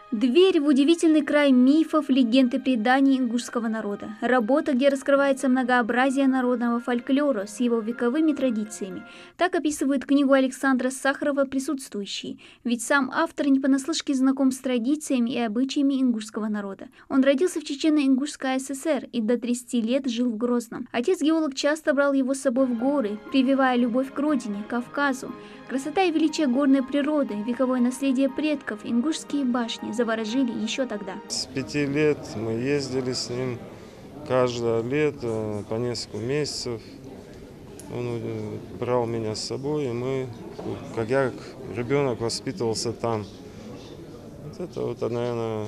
Дверь в удивительный край мифов, легенд и преданий ингушского народа. Работа, где раскрывается многообразие народного фольклора с его вековыми традициями. Так описывает книгу Александра Сахарова присутствующие. Ведь сам автор не понаслышке знаком с традициями и обычаями ингушского народа. Он родился в Чечено-Ингушской ССР и до 30 лет жил в Грозном. Отец-геолог часто брал его с собой в горы, прививая любовь к родине, Кавказу. Красота и величие горной природы, вековое наследие предков, ингушские башни заворожили еще тогда. С 5 лет мы ездили с ним каждое лето по несколько месяцев. Он брал меня с собой, и мы, как ребенок, воспитывался там. Вот это, наверное,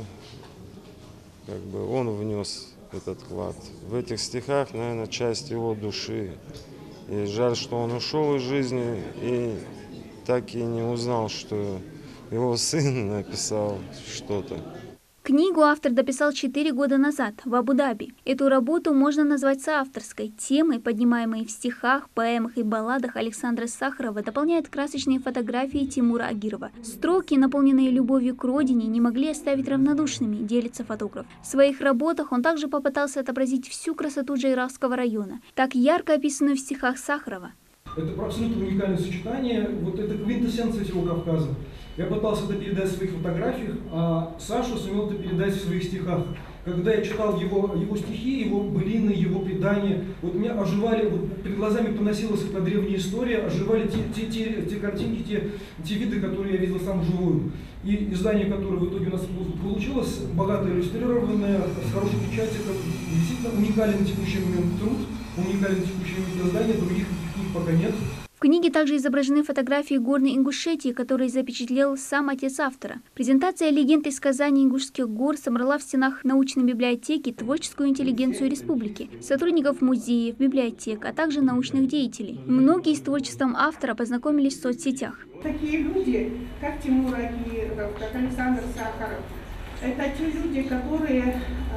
он внес этот вклад. В этих стихах, наверное, часть его души. И жаль, что он ушел из жизни и так и не узнал, что его сын написал что-то. Книгу автор дописал 4 года назад в Абу-Даби. Эту работу можно назвать соавторской. Темы, поднимаемые в стихах, поэмах и балладах Александра Сахарова, дополняют красочные фотографии Тимура Агирова. Строки, наполненные любовью к родине, не могли оставить равнодушными, делится фотограф. В своих работах он также попытался отобразить всю красоту Джайрахского района, так ярко описанную в стихах Сахарова. Это абсолютно уникальное сочетание, это квинтэссенция всего Кавказа. Я пытался это передать в своих фотографиях, а Саша сумел это передать в своих стихах. Когда я читал его стихи, его былины, его предания, у меня оживали, перед глазами поносилась эта древняя история, оживали те картинки, те виды, которые я видел сам вживую. И издание, которое в итоге у нас получилось, богато иллюстрированное, с хорошей печатью, это действительно уникальный на текущий момент труд, уникальный на текущий момент издание, других книг пока нет. В книге также изображены фотографии горной Ингушетии, которые запечатлел сам отец автора. Презентация легенд и сказаний ингушских гор собрала в стенах научной библиотеки творческую интеллигенцию республики, сотрудников музеев, библиотек, а также научных деятелей. Многие с творчеством автора познакомились в соцсетях. Такие люди, как Тимур Агиров, как Александр Сахаров, это те люди, которые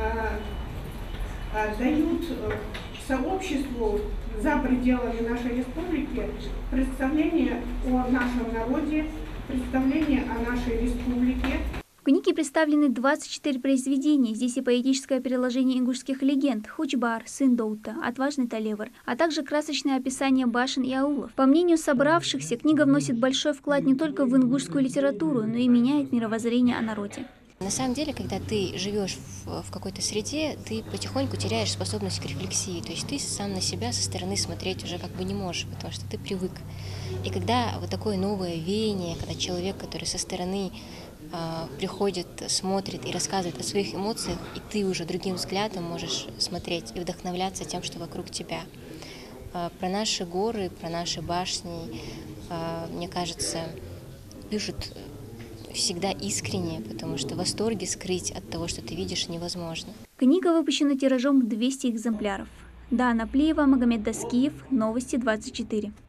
дают сообществу за пределами нашей республики представление о нашем народе, представление о нашей республике. В книге представлены 24 произведения. Здесь и поэтическое переложение ингушских легенд «Хучбар», «Сын Доута», «Отважный Талевар», а также красочное описание башен и аулов. По мнению собравшихся, книга вносит большой вклад не только в ингушскую литературу, но и меняет мировоззрение о народе. На самом деле, когда ты живешь в какой-то среде, ты потихоньку теряешь способность к рефлексии. То есть ты сам на себя со стороны смотреть уже как бы не можешь, потому что ты привык. И когда вот такое новое веяние, когда человек, который со стороны приходит, смотрит и рассказывает о своих эмоциях, и ты уже другим взглядом можешь смотреть и вдохновляться тем, что вокруг тебя. Про наши горы, про наши башни, мне кажется, пишут всегда искренне, потому что восторги скрыть от того, что ты видишь, невозможно. Книга выпущена тиражом 200 экземпляров. Дана Плиева, Магомед Даскиев, Новости 24.